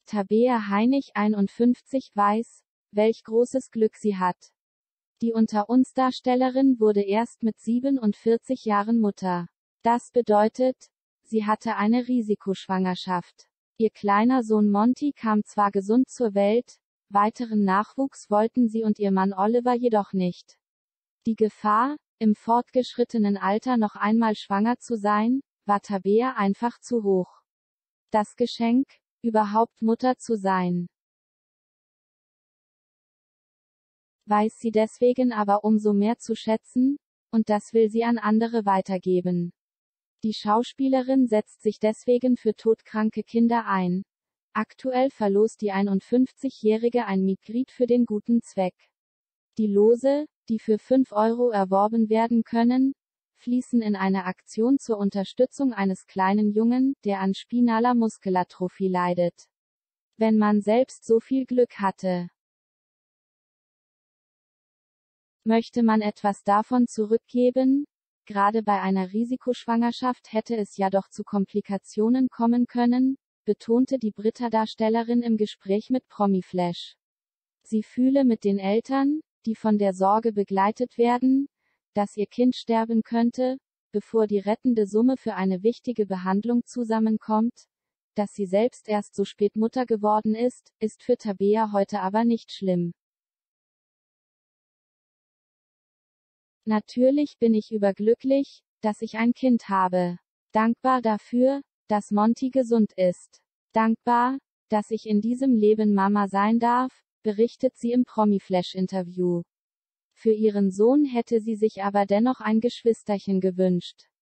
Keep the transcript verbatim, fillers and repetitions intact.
Tabea Heinig einundfünfzig weiß, welch großes Glück sie hat. Die Unter-uns-Darstellerin wurde erst mit siebenundvierzig Jahren Mutter. Das bedeutet, sie hatte eine Risikoschwangerschaft. Ihr kleiner Sohn Monty kam zwar gesund zur Welt, weiteren Nachwuchs wollten sie und ihr Mann Oliver jedoch nicht. Die Gefahr, im fortgeschrittenen Alter noch einmal schwanger zu sein, war Tabea einfach zu hoch. Das Geschenk, überhaupt Mutter zu sein, weiß sie deswegen aber umso mehr zu schätzen, und das will sie an andere weitergeben. Die Schauspielerin setzt sich deswegen für todkranke Kinder ein. Aktuell verlost die einundfünfzigjährige ein Mitglied für den guten Zweck. Die Lose, die für fünf Euro erworben werden können, fließen in eine Aktion zur Unterstützung eines kleinen Jungen, der an spinaler Muskelatrophie leidet. Wenn man selbst so viel Glück hatte, möchte man etwas davon zurückgeben? Gerade bei einer Risikoschwangerschaft hätte es ja doch zu Komplikationen kommen können, betonte die Britta-Darstellerin im Gespräch mit Promiflash. Sie fühle mit den Eltern, die von der Sorge begleitet werden, dass ihr Kind sterben könnte, bevor die rettende Summe für eine wichtige Behandlung zusammenkommt. Dass sie selbst erst so spät Mutter geworden ist, ist für Tabea heute aber nicht schlimm. Natürlich bin ich überglücklich, dass ich ein Kind habe. Dankbar dafür, dass Monty gesund ist. Dankbar, dass ich in diesem Leben Mama sein darf, berichtet sie im Promiflash-Interview. Für ihren Sohn hätte sie sich aber dennoch ein Geschwisterchen gewünscht.